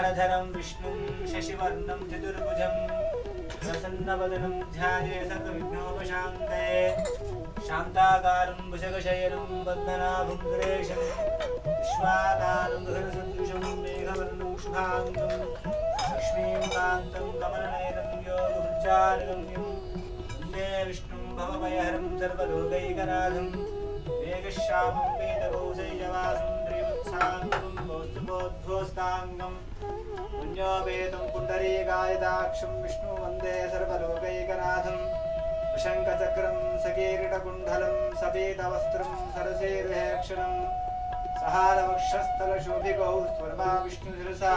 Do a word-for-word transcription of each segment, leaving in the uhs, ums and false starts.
शुक्लाम्बरधरं विष्णुं शशिवर्णं चतुर्भुजं प्रसन्नवदनं ध्यायेत् सर्वविघ्नोपशान्तये शान्ताकारं भुजगशयनं पद्मनाभं सुरेशं विश्वाकारं गगनसदृशं मेघवर्णं शुभाङ्गं लक्ष्मीकान्तं कमलनयनं योगभुजानगम्यं वन्दे विष्णुं भवभयहरं सर्वलोकैकनाथं मेघश्यामं वेदकौशैजवासं श्रीवत्साङ्गं कौस्तुभोद्भोस्ताङ्गं पुण्योपेतं पुण्डरीकायदाक्षं विष्णु वन्दे सर्वलोकैकनाथं शङ्खचक्रं सकीर्णकुण्डलं सफेदवस्त्रं सरसीर्हेक्षणं सहारवक्षस्थलशोभिकौ स्वर्मा विष्णुशिरसा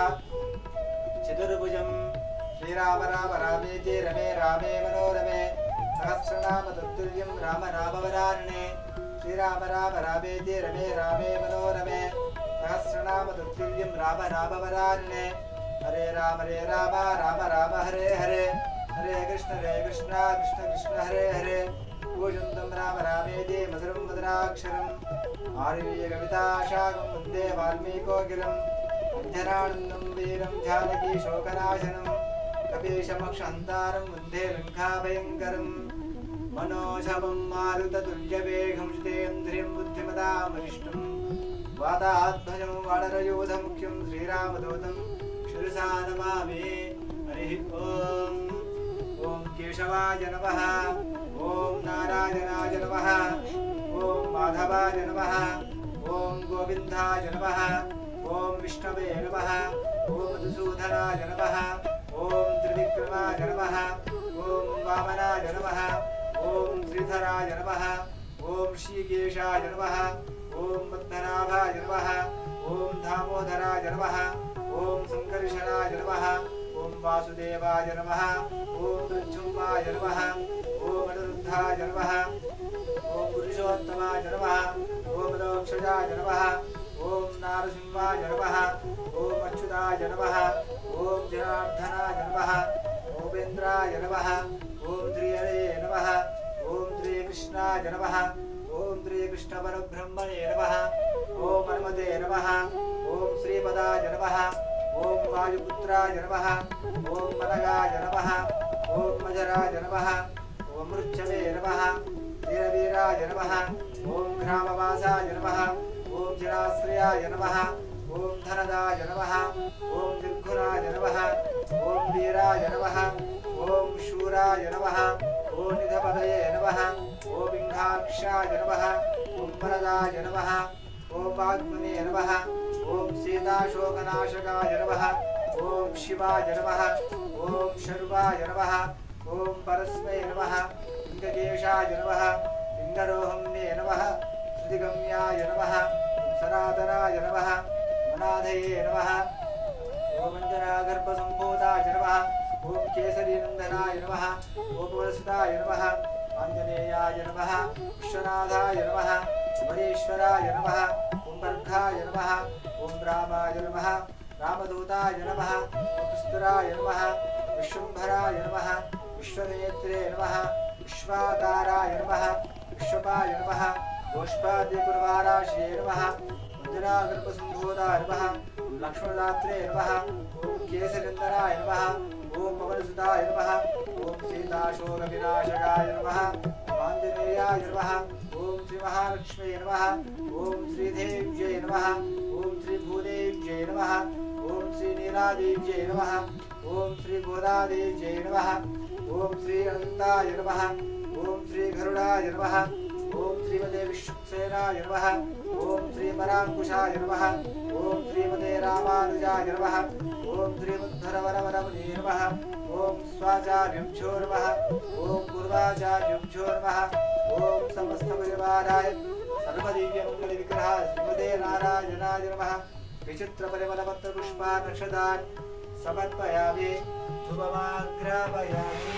चतुर्भुजं श्रीराम राम रामेति रमे रामे मनोरमे सहस्रनाम तत्तुल्यं राम नामवरानने श्रीराम राम रामेति रमे रामे मनोरमे सहस्रनाम तत्तुल्यं राम नामवरानने हरे राम हरे राम राम राम हरे हरे हरे कृष्ण हरे कृष्ण कृष्ण कृष्ण हरे हरे पूजन्तं राम रामेति मधुरं मधुराक्षरम् आरुह्य कविताशाकं वन्दे वाल्मीकोकिलं अध्यनानन्दं वीरं जानकी शोकनाशनं कपीशमक्षहन्तारं वन्दे लङ्काभयङ्करं मनोजवं मारुततुल्यवेगं जितेन्द्रियं बुद्धिमतां वरिष्ठं वातात्मजं वानरयूथमुख्यं श्रीरामदूतं शिरसा नमामि। हरिः ॐ ॐ केशवाय नमः ॐ नारायणाय नमः ॐ माधवाय नमः ॐ गोविन्दाय नमः ॐ विष्णवे नमः ॐ मधुसूदनाय नमः ॐ त्रिविक्रमाय नमः ॐ वामनाय नमः ॐ श्रीधराय नमः ॐ श्रीकेशाय नमः ॐ पद्मनाभाय नमः ॐ दामोदराय नमः ॐ संकर्षणाय नमः ॐ वासुदेवाय नमः ॐ मृत्युंजयाय नमः ॐ अनिरुद्धाय नमः ॐ पुरुषोत्तमाय नमः ॐ मोक्षजाय नमः ॐ नारसिंहाय नमः ॐ अच्युताय नमः ॐ जनार्दनाय नमः ओपेन्द्राय नमः ॐ श्रीहरे नमः ॐ श्रीकृष्णाय नमः ॐ श्रीकृष्णपरब्रह्मणे नमः ॐ हनुमते नमः ॐ श्रीपदाय नमः ॐ वायुपुत्राय नमः ॐ मनगाय नमः ॐ मजराय नमः ॐ मृच्छवे नमः वीरवीराय नमः ॐ ग्रामवासाय नमः ॐ जनाश्रयाय नमः ॐ धनदाय नमः ॐ निर्गुणाय नमः ॐ वीराय नमः ॐ शूराय नमः ॐ निधपदये नमः ॐ विंघाक्षाय नमः ॐ वरदाय नमः ॐ वाग्मने नमः ॐ सीताशोकनाशकाय नमः ॐ शिवाय नमः ॐ शर्वाय नमः ॐ परस्मै नमः लिङ्गकेशाय नमः लिङ्गरोहम्ये नमः श्रुतिगम्याय नमः सनातनाय नमः मनाधये नमः ॐ अञ्जनागर्भसम्भूताय नमः ॐ केसरीनन्दनाय नमः ॐ वरसुताय नमः आञ्जनेयाय नमः विश्वनाथाय नमः वरेश्वराय नमः ॐ वर्धाय नमः ॐ रामाय नमः रामदूताय नमः ॐ पुस्तराय नमः विश्वम्भराय नमः विश्वनेत्रे नमः विश्वाकाराय नमः विश्वपाय नमः गोष्पाद्यकुर्वाराश्ये नमः वज्रागर्भसम्भूताय नमः लक्ष्मणदात्रे नमः ॐ केसरिन्दराय नमः ॐ पवनसुताय नमः ॐ सीताशोकविनाशकाय नमः आञ्जनेयाय नमः ॐ श्रीमहालक्ष्म्यै नमः ॐ श्रीदेव्यै नमः ॐ श्रीभूदेव्यै नमः ॐ श्रीनीलादेव्यै नमः ॐ श्रीगोदादेव्यै नमः ॐ श्री अनन्ताय नमः ॐ श्रीगरुडाय नमः ॐ श्रीमते विश्वक्सेनाय नमः ॐ श्रीपराङ्कुशाय नमः ॐ श्रीमते रामानुजाय नमः ॐ श्रीमुद्धरवरवरमुने नमः ॐ स्वाचार्युभ्यो नमः ॐ पूर्वाचार्युभ्यो नमः ॐ समस्तपरिवाराय सर्वदिव्यमङ्गलविग्रहाय श्रीमते नारायणाय नमः विचित्रपरिमलपत्रपुष्पानक्षदान् समर्पयामि शुभमाग्रापयामि।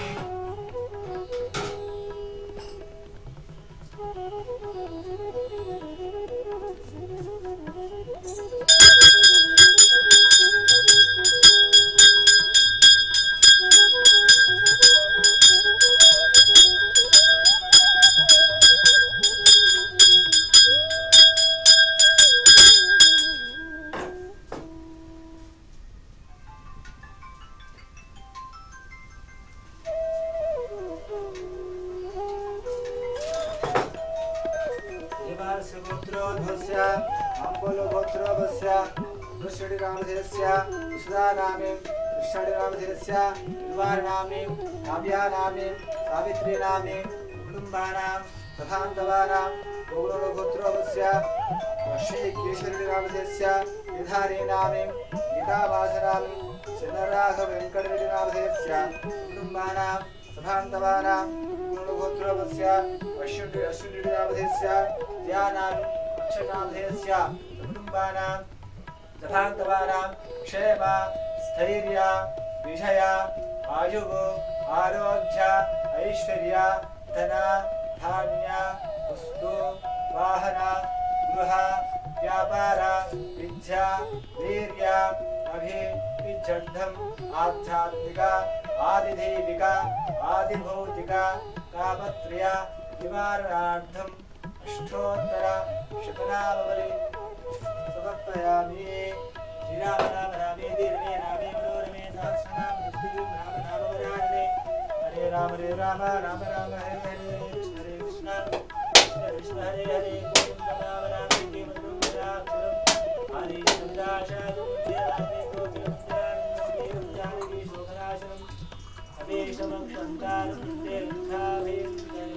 गोत्रोध्वस्य अम्बुलगोत्रोध्वस्य कृष्णरामधीरस्य सुधानामीं कृष्णरामधीरस्य निर्वाणनामीं काव्यानामीं सावित्रीनामीं कुटुम्बानां तथान्तवानां गौरवगोत्रोध्वस्य श्रीकेशरीरामधीरस्य विधारीनामीं गीतावासनामीं चन्द्रराघवेङ्कटरेड्डिनामधेयस्य कुटुम्बानां सभान्तवानां गुणगोत्रोध्वस्य अश्विनी अश्विनीनामधेयस्य ध्यानामीं अक्षनामधेयस्य कुटुम्बानां सभान्तवानां क्षेम स्थैर्य विजय आयुः आरोग्य ऐश्वर्य धन धान्य वस्तु वाहन गृह व्यापार विद्या वीर्य अभिविजद्धम् आध्यात्मिक आदिदैविक आदिभौतिक कामत्रय निवारणार्थम् अष्टोत्तर शतनामवलि समर्पयामि। श्रीराम नाम रामे दीर्घे नामे मनोरमे सहस्रनाम दुष्टिं राम नाम वराणे हरे राम हरे राम राम राम हरे हरे कृष्ण हरे कृष्ण कृष्ण कृष्ण हरे हरे गोविंद नाम राम के मंत्रं निराक्षरं हरे सदाशायं देवाते गोविंदानंदं जानकी शोभनाशनं अभीष्टमं संतानं ते दुःखाभीं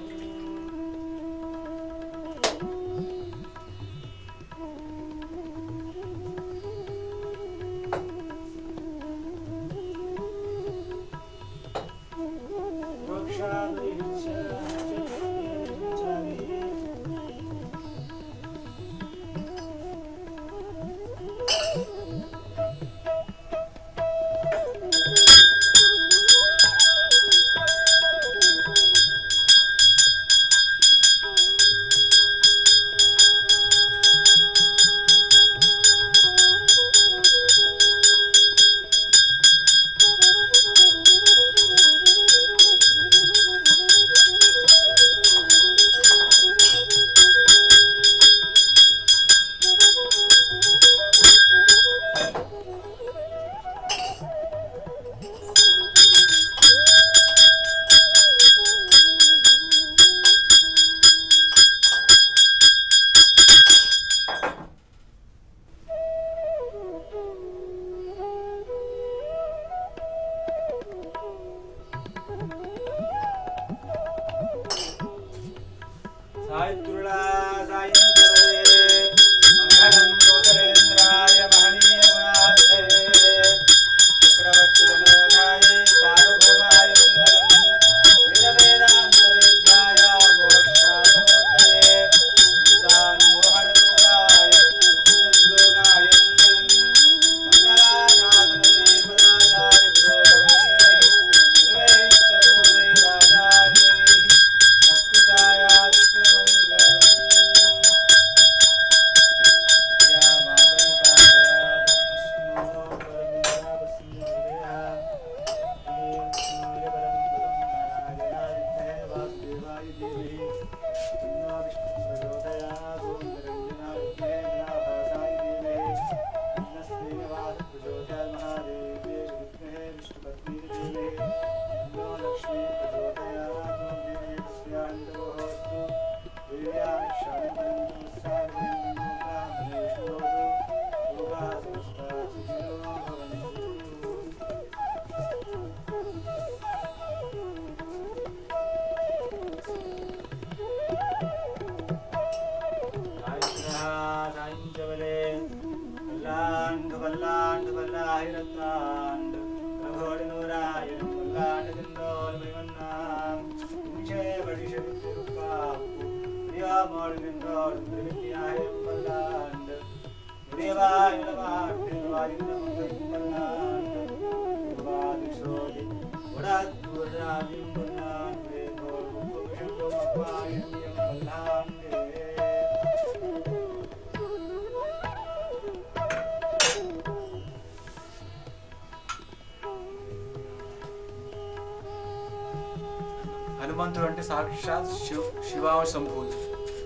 హనుమంతుడు అంటే సాక్షాత్ శివ శివావ సంభూతి,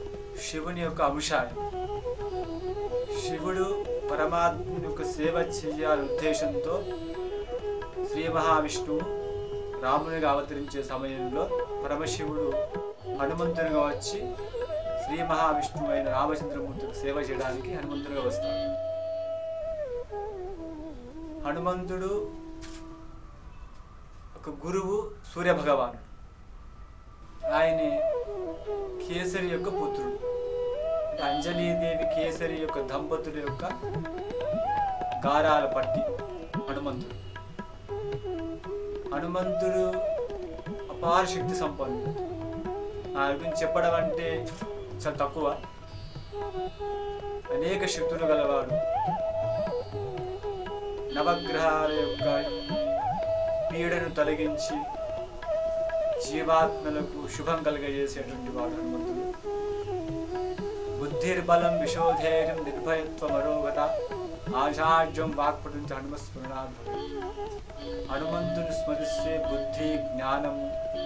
శివుని యొక్క అంశాయం. శివుడు పరమాత్ముని యొక్క సేవ చేయాలనే ఉద్దేశంతో శ్రీ మహావిష్ణువు రామునిగా అవతరించే సమయంలో పరమశివుడు హనుమంతునిగా వచ్చి శ్రీ మహావిష్ణువు అయిన రామచంద్రమూర్తికి సేవ చేయడానికి హనుమంతుడిగా వస్తాడు. హనుమంతుడు ఒక గురువు సూర్య భగవానుడు. ఆయన కేసరి యొక్క పుత్రుడు. అంజలీదేవి కేసరి యొక్క దంపతుల యొక్క గారాల పట్టి హనుమంతుడు. హనుమంతుడు అపార శక్తి సంపన్నుడు. నా గురించి చెప్పడం అంటే చాలా తక్కువ. అనేక శక్తులు గలవాడు. నవగ్రహాల యొక్క పీడను తొలగించి జీవాత్మలకు శుభం కలిగజేసేటువంటి వాడు హనుమంతుడు. బుద్ధిర్బలం విశోధైర్యం నిర్భయత్వం అరోగత ఆచార్యం వాక్పటం చ హనుమస్మరణాత్ భవేత్. హనుమంతుని స్మరిస్తే బుద్ధి, జ్ఞానము,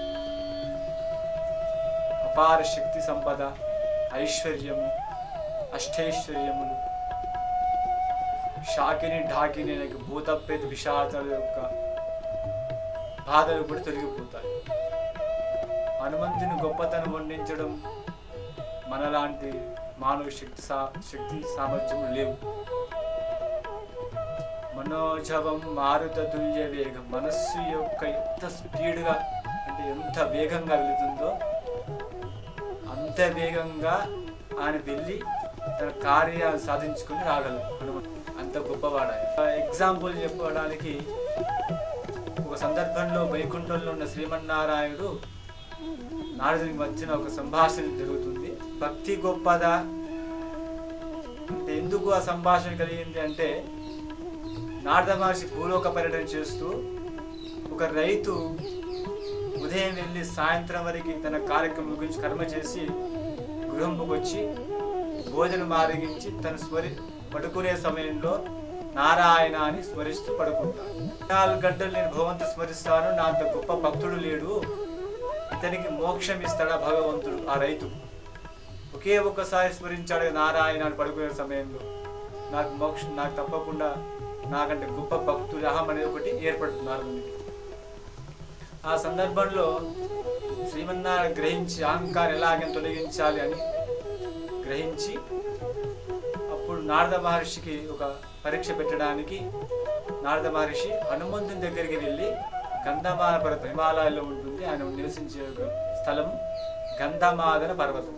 అపార శక్తి సంపద, ఐశ్వర్యము, అష్టైశ్వర్యములు, షాకిని ఢాకిని అనే భూతప్రేత విషాదాల యొక్క బాధలు కూడా తొలగిపోతాయి. హనుమంతుని గొప్పతనం వర్ణించడం మనలాంటి మానవ శక్తి సా శక్తి సామర్థ్యం లేవు. మనోజవం మారుత తుల్య వేగం. మనస్సు యొక్క ఎంత స్పీడ్గా అంటే ఎంత వేగంగా వెళుతుందో అంత వేగంగా ఆయన వెళ్ళి తన కార్యాలు సాధించుకొని రాగలరు. హనుమంతుడు అంత గొప్పవాడు. ఎగ్జాంపుల్ చెప్పడానికి, ఒక సందర్భంలో వైకుంఠంలో ఉన్న శ్రీమన్నారాయణుడు నారదునికి మధ్యన ఒక సంభాషణ జరుగుతుంది. భక్తి గొప్పదా అంటే ఎందుకు ఆ సంభాషణ కలిగింది అంటే, నారద మహర్షి భూలోక పర్యటన చేస్తూ ఒక రైతు ఉదయం వెళ్ళి సాయంత్రం వరకు తన కార్యక్రమం ముగించి కర్మ చేసి గృహంకి వచ్చి భోజనం ఆరగించి తను స్మరి పడుకునే సమయంలో నారాయణ అని స్మరిస్తూ పడుకుంటాడు. నాలుగు గంటలు నేను భగవంతుడు స్మరిస్తాను, నా అంత గొప్ప భక్తుడు లేడు, ఇతనికి మోక్షం ఇస్తాడా భగవంతుడు? ఆ రైతు ఒకే ఒక్కసారి స్మరించాడు నారాయణ అని పడుకునే సమయంలో, నాకు మోక్షం, నాకు తప్పకుండా నాకంటే గొప్ప భక్తుడు అహం అనేది ఒకటి ఏర్పడుతుంది నారదునికి. ఆ సందర్భంలో శ్రీమన్నారాయణ గ్రహించి అహంకారం ఎలాగని తొలగించాలి అని గ్రహించి అప్పుడు నారద మహర్షికి ఒక పరీక్ష పెట్టడానికి నారద మహర్షి హనుమంతుని దగ్గరికి వెళ్ళి, గంధమాదన పర్వతం హిమాలయాల్లో ఉంటుంది, ఆయన నివసించే ఒక స్థలం గంధమాదన పర్వతం,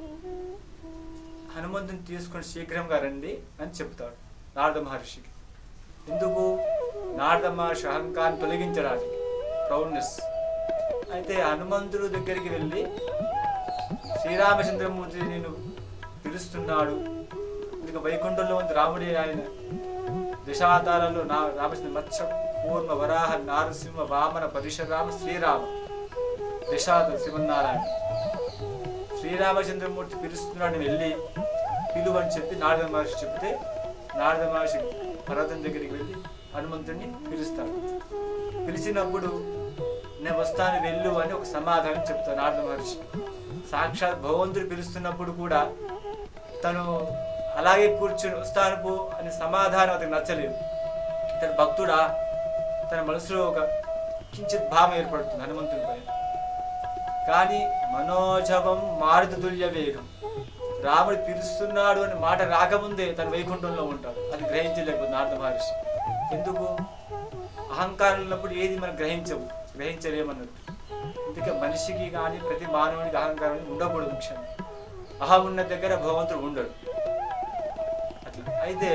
హనుమంతుని తీసుకొని శీఘ్రంగా రండి అని చెప్తాడు నారద మహర్షికి. ఎందుకు? నారద మహర్షి అహంకారం తొలగించడానికి, ప్రౌడ్నెస్. అయితే హనుమంతుడు దగ్గరికి వెళ్ళి, శ్రీరామచంద్రమూర్తి నేను పిలుస్తున్నాడు, ఇక వైకుంఠంలో ఉంది రాముడే, ఆయన దశావతారాల్లో నా రామచంద్ర మత్స్య కూర్మ వరాహ నారసింహ వామన పరశురామ శ్రీరామ దశావతార శ్రీమన్నారాయణ. శ్రీరామచంద్రమూర్తి పిలుస్తున్నాడు, వెళ్ళి పిలువని చెప్పి నారద మహర్షి చెప్తే, నారద మహర్షి పర్వతం దగ్గరికి వెళ్ళి హనుమంతుడిని పిలుస్తాడు. పిలిచినప్పుడు నేను వస్తాను వెళ్ళు అని ఒక సమాధానం చెప్తాను నారద మహర్షి. సాక్షాత్ భగవంతుడు పిలుస్తున్నప్పుడు కూడా తను అలాగే కూర్చొని వస్తాను పో అని సమాధానం అతనికి నచ్చలేదు. తన భక్తుడా, తన మనసులో ఒక కించిత్ భావం ఏర్పడుతుంది హనుమంతుడి పైన. కానీ మనోజవం మారుత తుల్య వేగం, రాముడు పిలుస్తున్నాడు అని మాట రాకముందే తన వైకుంఠంలో ఉంటాడు. అది గ్రహించలేకపోతుంది నారద మహర్షి. ఎందుకు? అహంకారం ఉన్నప్పుడు ఏది మనం గ్రహించవు, గ్రహించలేమన్నట్టు. అందుకే మనిషికి కానీ ప్రతి మానవునికి అహంకారం ఉండకూడదు. ముఖ్యంగా అహం ఉన్న దగ్గర భగవంతుడు ఉండడు. అట్లా అయితే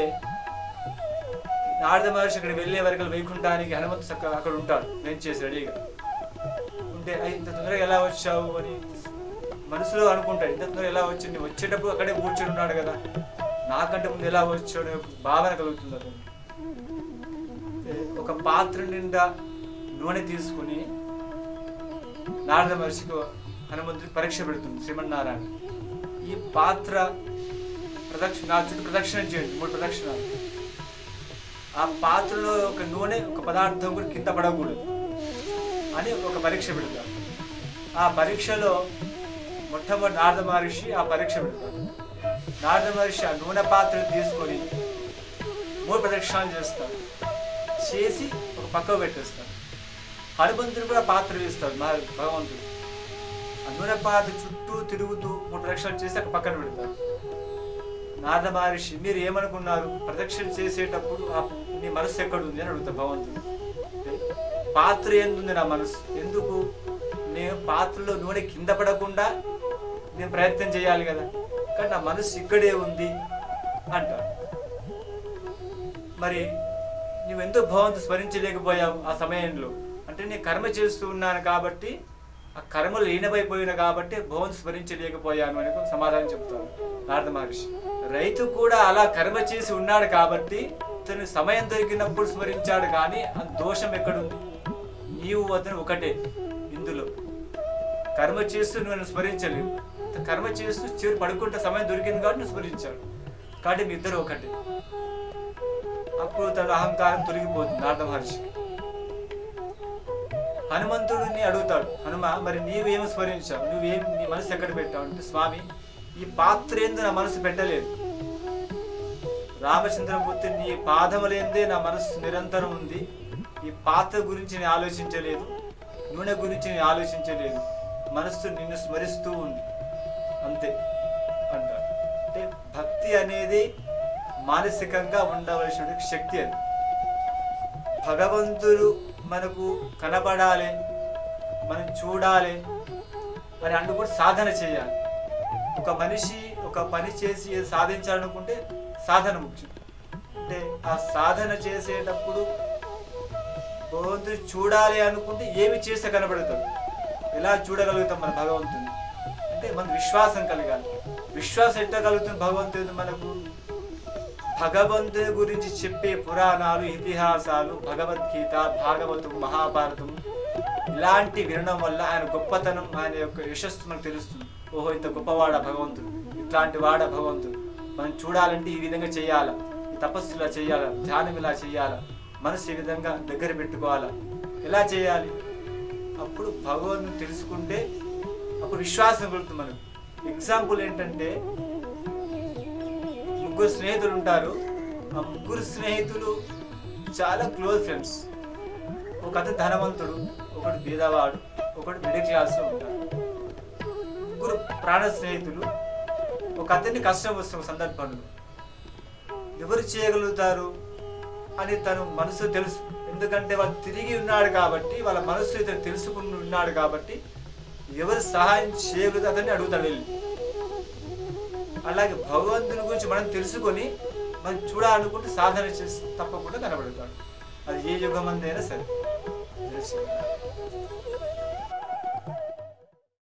నారద మహర్షి అక్కడ వెళ్ళే వరకు వైకుంఠానికి హనుమంతు చక్కగా అక్కడ ఉంటాడు, నేను చేసి రెడీగా ఉంటే, ఇంత తొందరగా ఎలా వచ్చావు అని మనసులో అనుకుంటాడు. ఇంత తొందరగా ఎలా వచ్చి, వచ్చేటప్పుడు అక్కడే కూర్చొని ఉన్నాడు కదా, నాకంటే ముందు ఎలా వచ్చాడు భావన కలుగుతుంది అతను. ఒక పాత్ర నిండా నూనె తీసుకుని నారద మహర్షికి హనుమంతుడికి పరీక్ష పెడుతుంది శ్రీమన్నారాయణ. ఈ పాత్ర ప్రదక్షిణ నా చుట్టూ ప్రదక్షిణ చేయండి, మూడు ప్రదక్షిణాలు. ఆ పాత్రలో ఒక నూనె ఒక పదార్థం కూడా కింద పడకూడదు అని ఒక పరీక్ష పెడతారు. ఆ పరీక్షలో మొట్టమొదటి నారద మహర్షి ఆ పరీక్ష పెడతారు. నారద మహర్షి ఆ నూనె పాత్ర తీసుకొని మూడు ప్రదక్షిణాలు చేస్తారు, చేసి ఒక పక్కకు పెట్టేస్తారు. హనుమంతుడు కూడా పాత్ర వేస్తాడు భగవంతుడు. నూనె పాత చుట్టూ తిరుగుతూ మూడు రక్షలు చేసి అక్కడ పక్కన పెడతారు. నారద మహర్షి మీరు ఏమనుకున్నారు, ప్రదక్షిణ చేసేటప్పుడు ఆ నీ మనసు ఎక్కడుంది అని అడుగుతా భగవంతుడు. పాత్ర ఎందుంది నా మనసు, ఎందుకు నేను పాత్రలో నూనె కింద పడకుండా నేను ప్రయత్నం చేయాలి కదా, కానీ నా మనసు ఇక్కడే ఉంది అంటాడు. మరి నువ్వెందుకు భగవంతుడు స్మరించలేకపోయావు ఆ సమయంలో అంటే నేను కర్మ చేస్తూ ఉన్నాను కాబట్టి, ఆ కర్మలు లీనమైపోయినా కాబట్టి భగవంతుడు స్మరించలేకపోయాను అని సమాధానం చెప్తాను నారద మహర్షి. రైతు కూడా అలా కర్మ చేసి ఉన్నాడు కాబట్టి తను సమయం దొరికినప్పుడు స్మరించాడు, కానీ ఆ దోషం ఎక్కడుంది, నీవు అతను ఒకటే. ఇందులో కర్మ చేస్తూ నువ్వు స్మరించలేవు, కర్మ చేస్తూ చివరి పడుకుంటే సమయం దొరికింది కాబట్టి నువ్వు స్మరించాడు, కాబట్టి మీ ఇద్దరు ఒకటే. అప్పుడు తన అహంకారం తొలగిపోతుంది నారద మహర్షికి. హనుమంతుడిని అడుగుతాడు, హనుమ మరి నీవేమి స్మరించావు, నువ్వేమి నీ మనసు ఎక్కడ పెట్టావు అంటే, స్వామి ఈ పాత్ర ఏందో నా మనసు పెట్టలేదు, రామచంద్రమూర్తి నీ పాదములేందే నా మనసు నిరంతరం ఉంది, ఈ పాత్ర గురించి నేను ఆలోచించలేదు, నూనె గురించి నేను ఆలోచించలేదు, మనస్సు నిన్ను స్మరిస్తూ ఉంది అంతే అంటారు. అంటే భక్తి అనేది మానసికంగా ఉండవలసిన శక్తి. అది భగవంతుడు మనకు కనబడాలి, మనం చూడాలి అని అందుకు సాధన చేయాలి. ఒక మనిషి ఒక పని చేసి సాధించాలనుకుంటే సాధన ముఖ్యం. అంటే ఆ సాధన చేసేటప్పుడు భగవంతుడు చూడాలి అనుకుంటే ఏమి చేస్తే కనబడతాడు, ఎలా చూడగలుగుతాం మన భగవంతుని అంటే మన విశ్వాసం కలగాలి. విశ్వాసం ఎట్లా కలుగుతుంది భగవంతుడు మనకు, భగవంతుని గురించి చెప్పే పురాణాలు, ఇతిహాసాలు, భగవద్గీత, భాగవతం, మహాభారతం ఇలాంటి వినడం వల్ల ఆయన గొప్పతనం, ఆయన యొక్క యశస్సు మనకు తెలుస్తుంది. ఓహో ఇంత గొప్పవాడ భగవంతుడు, ఇట్లాంటి వాడ భగవంతుడు, మనం చూడాలంటే ఈ విధంగా చేయాలా, ఈ తపస్సు ఇలా చేయాలా, ధ్యానం ఇలా చేయాలా, మనసు ఈ విధంగా దగ్గర పెట్టుకోవాలా, ఎలా చేయాలి, అప్పుడు భగవంతుని తెలుసుకుంటే అప్పుడు విశ్వాసం కలుగుతుంది మనకు. ఎగ్జాంపుల్ ఏంటంటే ముగ్గురు స్నేహితులు ఉంటారు, ఆ ముగ్గురు స్నేహితులు చాలా క్లోజ్ ఫ్రెండ్స్. ఒక అతను ధనవంతుడు, ఒకడు బీదవాడు, ఒకడు మిడిల్ క్లాస్లో ఉంటాడు. ముగ్గురు ప్రాణ స్నేహితులు. ఒక అతన్ని కష్టం వస్తున్న సందర్భంలో ఎవరు చేయగలుగుతారు అని తను మనసు తెలుసు, ఎందుకంటే వాళ్ళు తిరిగి ఉన్నాడు కాబట్టి, వాళ్ళ మనసు ఇతను తెలుసుకుని ఉన్నాడు కాబట్టి ఎవరు సహాయం చేయగలుగుతారని అడుగుతాడు వెళ్ళి. అలాగే భగవంతుని గురించి మనం తెలుసుకొని మనం చూడాలనుకుంటే సాధన చేసి తప్పకుండా కనబడతాడు. అది ఏ యుగమందైనా సరే.